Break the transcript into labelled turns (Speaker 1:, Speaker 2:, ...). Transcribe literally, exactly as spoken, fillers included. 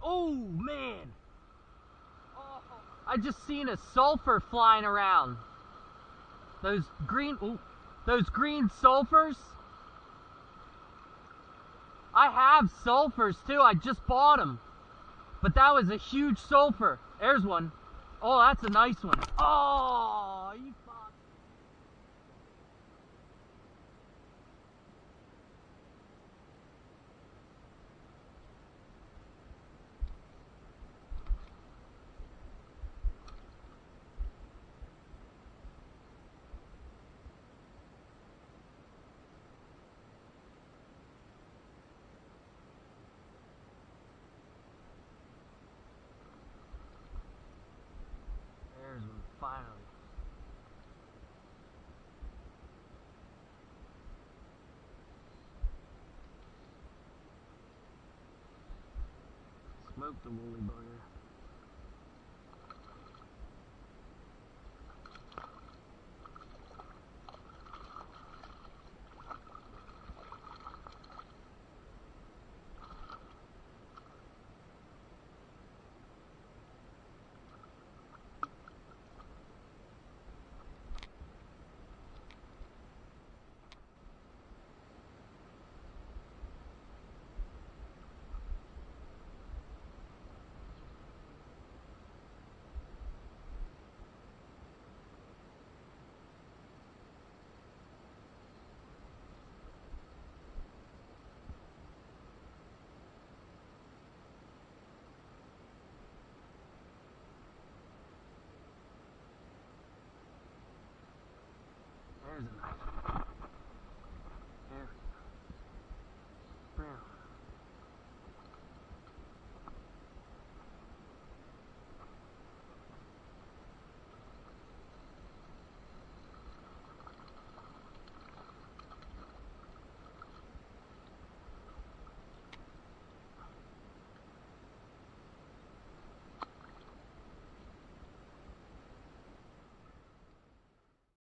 Speaker 1: Oh man! I just seen a sulfur flying around. Those green, ooh, those green sulfurs. I have sulfurs too. I just bought them, but that was a huge sulfur. There's one. Oh, that's a nice one. Oh, you fuck. There's one finally. Smoke the woolly bugger. There's a nice one.